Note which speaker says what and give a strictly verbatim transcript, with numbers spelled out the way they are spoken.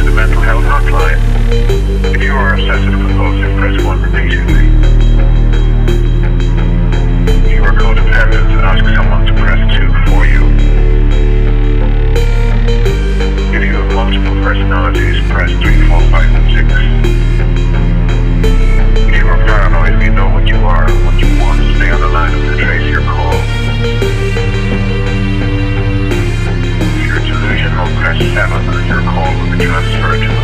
Speaker 1: the mental health hotline. If you are obsessive compulsive, press one repeatedly. If you are codependent, ask someone to press two for you. If you have multiple personalities, press three, four, five, and six. If you are paranoid, we know what you are and what you want. Stay on the line and we'll trace your call. If you're delusional, press seven and your call will be transferred to